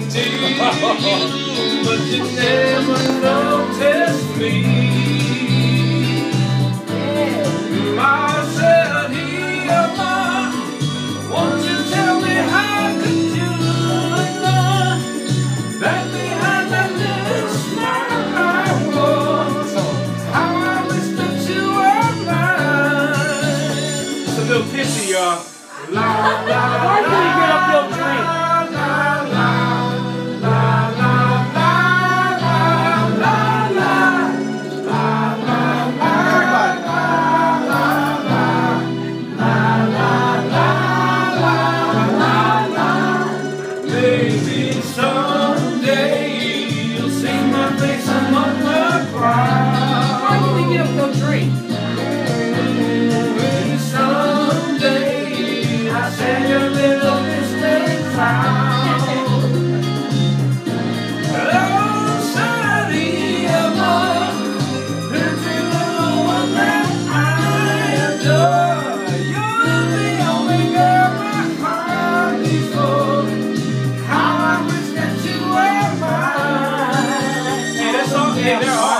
but you never noticed me. Myself here, won't you tell me how could you know that behind that little smile I was, how I wish that you were mine. It's a little pissy, y'all. La la la. Why did you get up your drink? Maybe someday you'll see my face among the crowd. Why did you get up your drink? Maybe someday I said your little mistake found. Oh, Cherie, Amour, if you the one that I adore, you're the only girl my heart beats for. How I wish that you were mine. Yeah, that's all. Yeah, they're all.